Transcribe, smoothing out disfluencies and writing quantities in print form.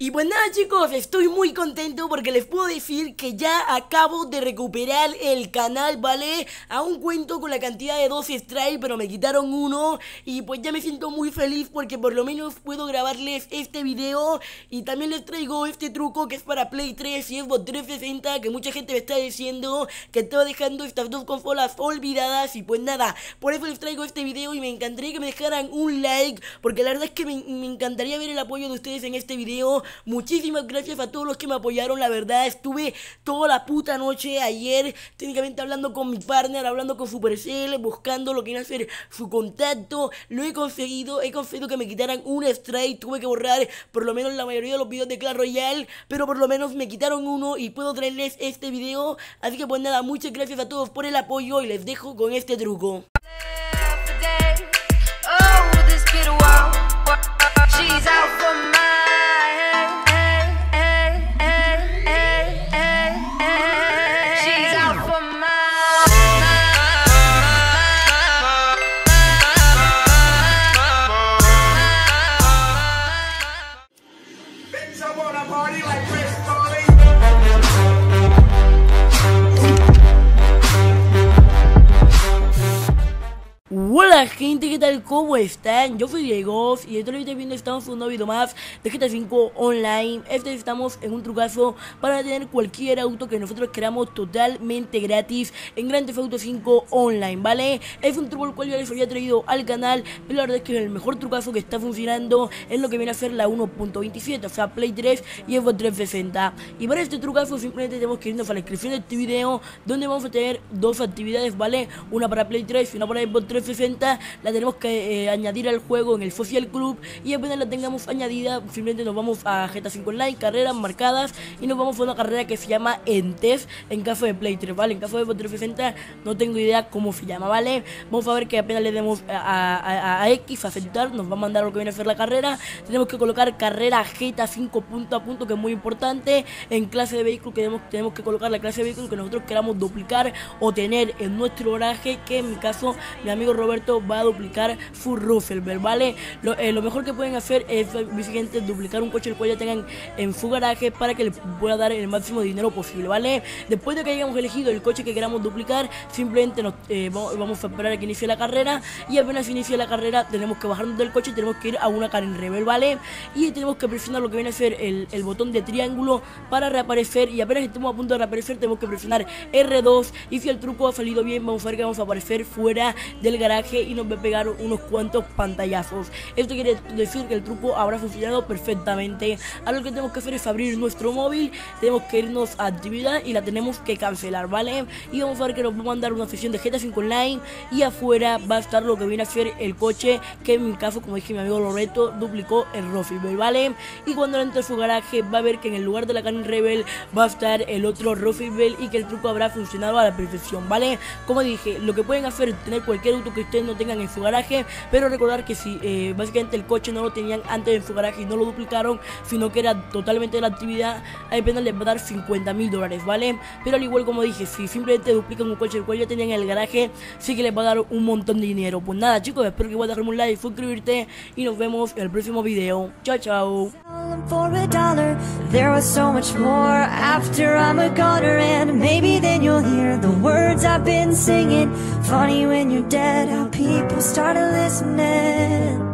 Y pues nada chicos, estoy muy contento porque les puedo decir que ya acabo de recuperar el canal, ¿vale? Aún cuento con la cantidad de 2 strikes, pero me quitaron uno. Y pues ya me siento muy feliz porque por lo menos puedo grabarles este video. Y también les traigo este truco que es para Play 3 y Xbox 360, que mucha gente me está diciendo que estaba dejando estas dos consolas olvidadas. Y pues nada, por eso les traigo este video y me encantaría que me dejaran un like, porque la verdad es que me encantaría ver el apoyo de ustedes en este video. Muchísimas gracias a todos los que me apoyaron, la verdad estuve toda la puta noche ayer técnicamente hablando con mi partner, hablando con Supercell, buscando lo que iba a ser su contacto. Lo he conseguido que me quitaran un strike. Tuve que borrar por lo menos la mayoría de los videos de Clash Royale, pero por lo menos me quitaron uno y puedo traerles este video. Así que pues nada, muchas gracias a todos por el apoyo y les dejo con este truco. Hola gente, ¿qué tal? ¿Cómo están? Yo soy Diego y esto lo que estáis viendo, estamos en un nuevo video más de GTA 5 Online. Estamos en un trucazo para tener cualquier auto que nosotros queramos totalmente gratis en Grand Theft Auto 5 Online, ¿vale? Es un truco el cual yo les había traído al canal, pero la verdad es que el mejor trucazo que está funcionando es lo que viene a ser la 1.27, o sea Play 3 y Xbox 360. Y para este trucazo simplemente tenemos que irnos a la descripción de este video, donde vamos a tener dos actividades, ¿vale? Una para Play 3 y una para Xbox 360. La tenemos que añadir al juego en el Social Club, y apenas la tengamos añadida simplemente nos vamos a GTA 5 Online, carreras marcadas, y nos vamos a una carrera que se llama ENTES en caso de Play 3, ¿vale? En caso de Xbox 360 no tengo idea cómo se llama, ¿vale? Vamos a ver que apenas le demos a X, a aceptar, nos va a mandar lo que viene a ser la carrera. Tenemos que colocar carrera GTA 5 punto a punto, que es muy importante. En clase de vehículo tenemos que colocar la clase de vehículo que nosotros queramos duplicar o tener en nuestro garaje, que en mi caso mi amigo Roberto va a duplicar su Roosevelt, ¿vale? Lo mejor que pueden hacer es básicamente duplicar un coche el cual ya tengan en su garaje para que le pueda dar el máximo de dinero posible, ¿vale? Después de que hayamos elegido el coche que queramos duplicar, simplemente vamos a esperar a que inicie la carrera, y apenas inicie la carrera tenemos que bajarnos del coche y tenemos que ir a una Karen Rebel, ¿vale? Y tenemos que presionar lo que viene a ser el botón de triángulo para reaparecer, y apenas estemos a punto de reaparecer tenemos que presionar R2, y si el truco ha salido bien vamos a ver que vamos a aparecer fuera del garaje y nos va a pegar unos cuantos pantallazos. Esto quiere decir que el truco habrá funcionado perfectamente. Ahora lo que tenemos que hacer es abrir nuestro móvil, tenemos que irnos a actividad y la tenemos que cancelar, ¿vale? Y vamos a ver que nos va a mandar una sesión de GTA 5 Online, y afuera va a estar lo que viene a ser el coche que en mi caso, como dije mi amigo Loreto, duplicó el Roosevelt, ¿vale? Y cuando entre a su garaje va a ver que en el lugar de la Karen Rebel va a estar el otro Roosevelt, y que el truco habrá funcionado a la perfección, ¿vale? Como dije, lo que pueden hacer es tener cualquier auto que ustedes no tengan en su garaje, pero recordar que si básicamente el coche no lo tenían antes en su garaje y no lo duplicaron, sino que era totalmente de la actividad, ahí apenas les va a dar $50.000, ¿vale? Pero al igual, como dije, si simplemente duplican un coche el cual ya tenían en el garaje, sí que les va a dar un montón de dinero. Pues nada chicos, espero que igual dejarme un like, suscribirte, y nos vemos en el próximo video. Chao chao. For $1, there was so much more after I'm a goner, and maybe then you'll hear the words I've been singing. Funny when you're dead how people started listening.